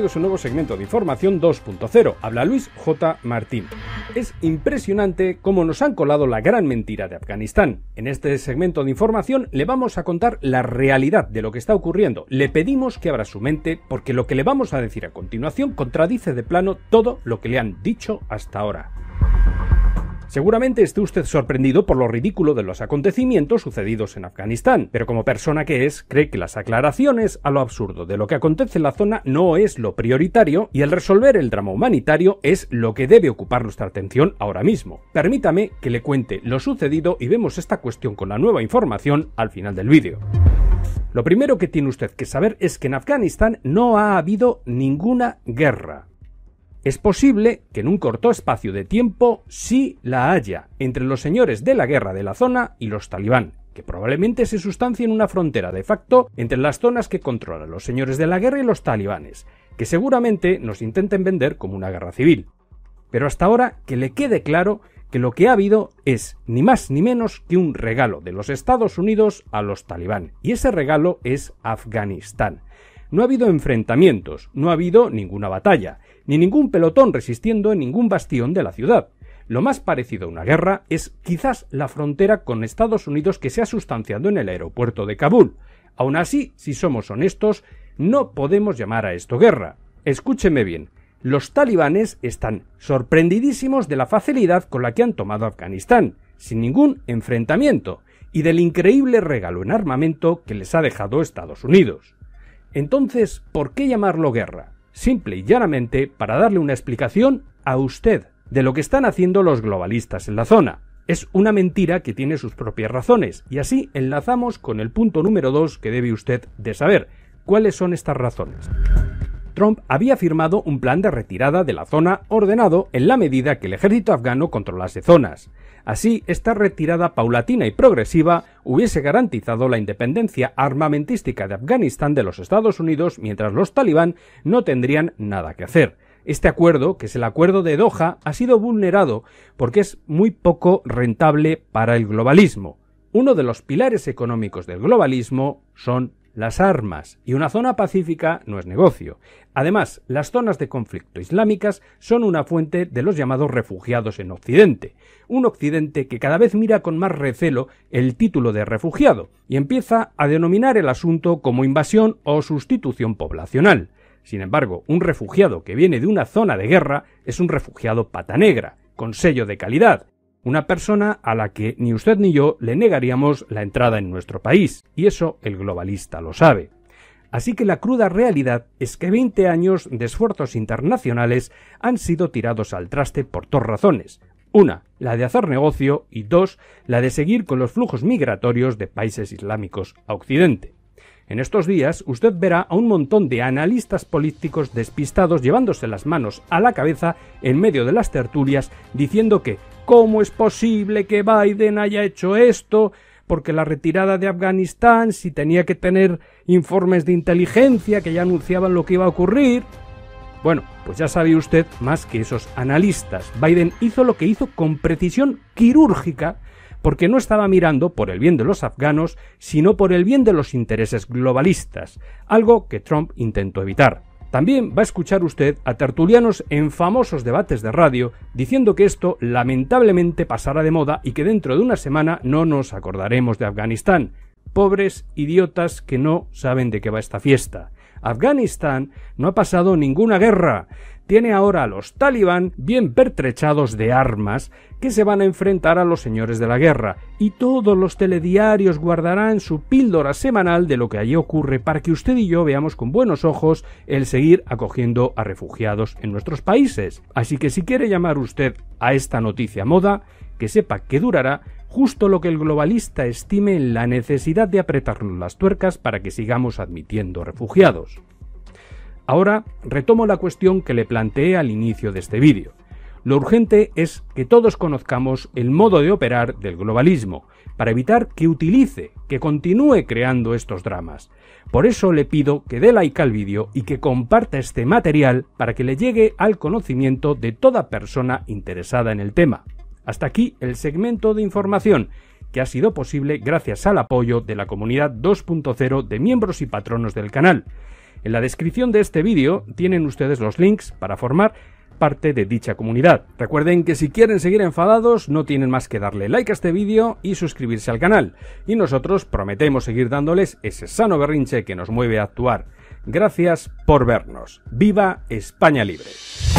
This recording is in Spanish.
bienvenidos a un nuevo segmento de Información 2.0. Habla Luis J. Martín. Es impresionante cómo nos han colado la gran mentira de Afganistán. En este segmento de información le vamos a contar la realidad de lo que está ocurriendo. Le pedimos que abra su mente porque lo que le vamos a decir a continuación contradice de plano todo lo que le han dicho hasta ahora. Seguramente esté usted sorprendido por lo ridículo de los acontecimientos sucedidos en Afganistán, pero como persona que es, cree que las aclaraciones a lo absurdo de lo que acontece en la zona no es lo prioritario y el resolver el drama humanitario es lo que debe ocupar nuestra atención ahora mismo. Permítame que le cuente lo sucedido y vemos esta cuestión con la nueva información al final del vídeo. Lo primero que tiene usted que saber es que en Afganistán no ha habido ninguna guerra. Es posible que en un corto espacio de tiempo sí la haya entre los señores de la guerra de la zona y los talibán, que probablemente se sustancie en una frontera de facto entre las zonas que controlan los señores de la guerra y los talibanes, que seguramente nos intenten vender como una guerra civil. Pero hasta ahora que le quede claro que lo que ha habido es ni más ni menos que un regalo de los Estados Unidos a los talibán, y ese regalo es Afganistán. No ha habido enfrentamientos, no ha habido ninguna batalla, ni ningún pelotón resistiendo en ningún bastión de la ciudad. Lo más parecido a una guerra es quizás la frontera con Estados Unidos que se ha sustanciado en el aeropuerto de Kabul. Aún así, si somos honestos, no podemos llamar a esto guerra. Escúcheme bien, los talibanes están sorprendidísimos de la facilidad con la que han tomado Afganistán, sin ningún enfrentamiento, y del increíble regalo en armamento que les ha dejado Estados Unidos. Entonces, ¿por qué llamarlo guerra? Simple y llanamente para darle una explicación a usted de lo que están haciendo los globalistas en la zona. Es una mentira que tiene sus propias razones, y así enlazamos con el punto número 2 que debe usted de saber. ¿Cuáles son estas razones? Trump había firmado un plan de retirada de la zona ordenado en la medida que el ejército afgano controlase zonas. Así, esta retirada paulatina y progresiva hubiese garantizado la independencia armamentística de Afganistán de los Estados Unidos mientras los talibán no tendrían nada que hacer. Este acuerdo, que es el acuerdo de Doha, ha sido vulnerado porque es muy poco rentable para el globalismo. Uno de los pilares económicos del globalismo son las armas, y una zona pacífica no es negocio. Además, las zonas de conflicto islámicas son una fuente de los llamados refugiados en Occidente, un Occidente que cada vez mira con más recelo el título de refugiado y empieza a denominar el asunto como invasión o sustitución poblacional. Sin embargo, un refugiado que viene de una zona de guerra es un refugiado pata negra, con sello de calidad, una persona a la que ni usted ni yo le negaríamos la entrada en nuestro país, y eso el globalista lo sabe. Así que la cruda realidad es que 20 años de esfuerzos internacionales han sido tirados al traste por dos razones. Una, la de hacer negocio, y dos, la de seguir con los flujos migratorios de países islámicos a Occidente. En estos días usted verá a un montón de analistas políticos despistados llevándose las manos a la cabeza en medio de las tertulias diciendo que ¿cómo es posible que Biden haya hecho esto? Porque la retirada de Afganistán, si tenía que tener informes de inteligencia que ya anunciaban lo que iba a ocurrir. Bueno, pues ya sabe usted más que esos analistas. Biden hizo lo que hizo con precisión quirúrgica porque no estaba mirando por el bien de los afganos, sino por el bien de los intereses globalistas, algo que Trump intentó evitar. También va a escuchar usted a tertulianos en famosos debates de radio diciendo que esto lamentablemente pasará de moda y que dentro de una semana no nos acordaremos de Afganistán. Pobres idiotas que no saben de qué va esta fiesta. Afganistán no ha pasado ninguna guerra. Tiene ahora a los talibán bien pertrechados de armas que se van a enfrentar a los señores de la guerra, y todos los telediarios guardarán su píldora semanal de lo que allí ocurre para que usted y yo veamos con buenos ojos el seguir acogiendo a refugiados en nuestros países. Así que si quiere llamar usted a esta noticia moda, que sepa que durará justo lo que el globalista estime en la necesidad de apretarnos las tuercas para que sigamos admitiendo refugiados. Ahora retomo la cuestión que le planteé al inicio de este vídeo. Lo urgente es que todos conozcamos el modo de operar del globalismo, para evitar que utilice, que continúe creando estos dramas. Por eso le pido que dé like al vídeo y que comparta este material para que le llegue al conocimiento de toda persona interesada en el tema. Hasta aquí el segmento de información, que ha sido posible gracias al apoyo de la comunidad 2.0 de miembros y patronos del canal. En la descripción de este vídeo tienen ustedes los links para formar parte de dicha comunidad. Recuerden que si quieren seguir enfadados no tienen más que darle like a este vídeo y suscribirse al canal. Y nosotros prometemos seguir dándoles ese sano berrinche que nos mueve a actuar. Gracias por vernos. ¡Viva España Libre!